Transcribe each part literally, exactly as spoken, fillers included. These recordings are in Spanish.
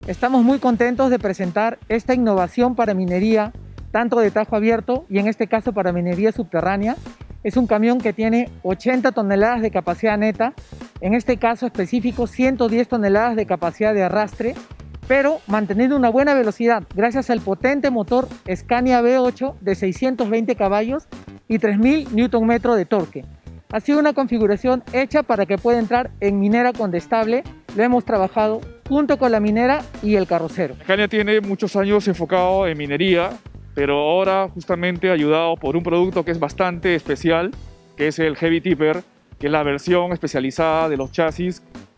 Estamos muy contentos de presentar esta innovación para minería, tanto de tajo abierto y en este caso para minería subterránea. Es un camión que tiene ochenta toneladas de capacidad neta, en este caso específico ciento diez toneladas de capacidad de arrastre, pero manteniendo una buena velocidad gracias al potente motor Scania V ocho de seiscientos veinte caballos y tres mil newton metros de torque. Ha sido una configuración hecha para que pueda entrar en minera condestable. Lo hemos trabajado junto con la minera y el carrocero. Scania tiene muchos años enfocado en minería, pero ahora justamente ayudado por un producto que es bastante especial, que es el Heavy Tipper, que es la versión especializada de los chasis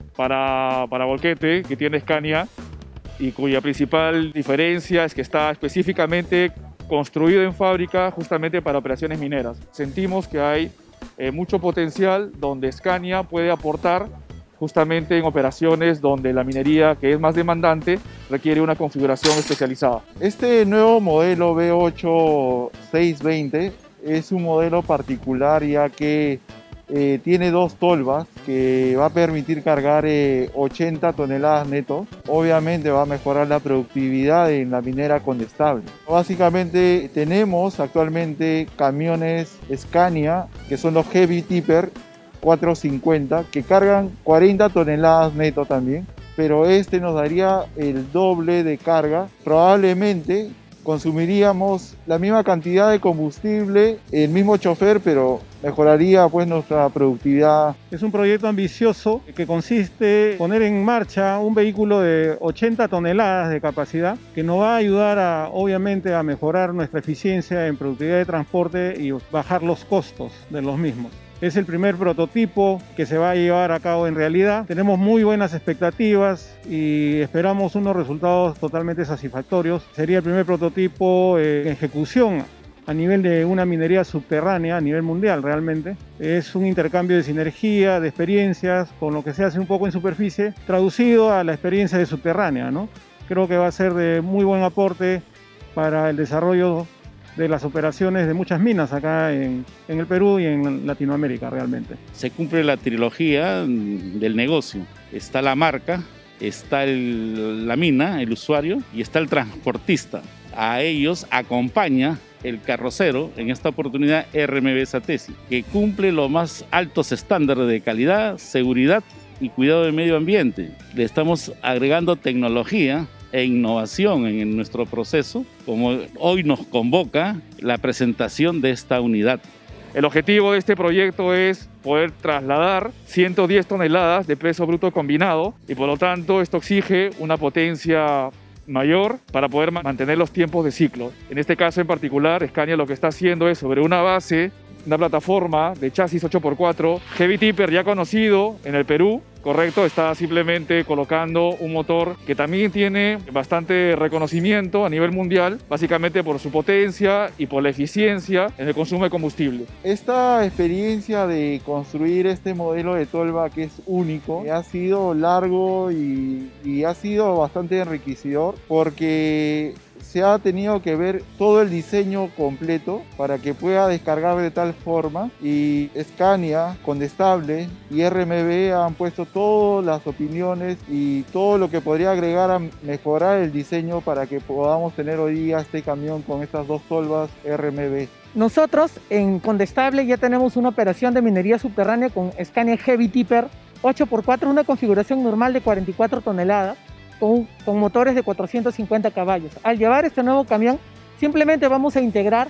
para, para volquete que tiene Scania y cuya principal diferencia es que está específicamente construido en fábrica justamente para operaciones mineras. Sentimos que hay eh, mucho potencial donde Scania puede aportar justamente en operaciones donde la minería, que es más demandante, requiere una configuración especializada. Este nuevo modelo V ocho seiscientos veinte es un modelo particular ya que eh, tiene dos tolvas que va a permitir cargar eh, ochenta toneladas netos. Obviamente va a mejorar la productividad en la minera condestable. Básicamente tenemos actualmente camiones Scania que son los Heavy Tipper cuatrocientos cincuenta que cargan cuarenta toneladas neto también, pero este nos daría el doble de carga. Probablemente consumiríamos la misma cantidad de combustible, el mismo chofer, pero mejoraría pues nuestra productividad. Es un proyecto ambicioso que consiste en poner en marcha un vehículo de ochenta toneladas de capacidad que nos va a ayudar a, obviamente, a mejorar nuestra eficiencia en productividad de transporte y bajar los costos de los mismos. Es el primer prototipo que se va a llevar a cabo en realidad. Tenemos muy buenas expectativas y esperamos unos resultados totalmente satisfactorios. Sería el primer prototipo en ejecución a nivel de una minería subterránea, a nivel mundial realmente. Es un intercambio de sinergia, de experiencias, con lo que se hace un poco en superficie, traducido a la experiencia de subterránea, ¿no? Creo que va a ser de muy buen aporte para el desarrollo de las operaciones de muchas minas acá en, en el Perú y en Latinoamérica realmente. Se cumple la trilogía del negocio. Está la marca, está el, la mina, el usuario, y está el transportista. A ellos acompaña el carrocero, en esta oportunidad R M B Satesi, que cumple los más altos estándares de calidad, seguridad y cuidado del medio ambiente. Le estamos agregando tecnología e innovación en nuestro proceso, como hoy nos convoca la presentación de esta unidad. El objetivo de este proyecto es poder trasladar ciento diez toneladas de peso bruto combinado y por lo tanto esto exige una potencia mayor para poder mantener los tiempos de ciclo. En este caso en particular, Scania lo que está haciendo es sobre una base, una plataforma de chasis ocho por cuatro, Heavy Tipper ya conocido en el Perú, correcto, está simplemente colocando un motor que también tiene bastante reconocimiento a nivel mundial, básicamente por su potencia y por la eficiencia en el consumo de combustible. Esta experiencia de construir este modelo de tolva que es único, ha sido largo y, y ha sido bastante enriquecedor porque se ha tenido que ver todo el diseño completo para que pueda descargar de tal forma, y Scania, Condestable y R M B han puesto todas las opiniones y todo lo que podría agregar a mejorar el diseño para que podamos tener hoy día este camión con estas dos tolvas R M B. Nosotros en Condestable ya tenemos una operación de minería subterránea con Scania Heavy Tipper ocho por cuatro, una configuración normal de cuarenta y cuatro toneladas, Con, con motores de cuatrocientos cincuenta caballos. Al llevar este nuevo camión, simplemente vamos a integrar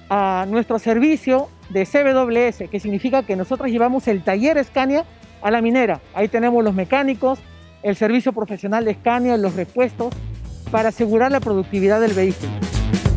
a nuestro servicio de C W S, que significa que nosotros llevamos el taller Scania a la minera. Ahí tenemos los mecánicos, el servicio profesional de Scania, los repuestos, para asegurar la productividad del vehículo.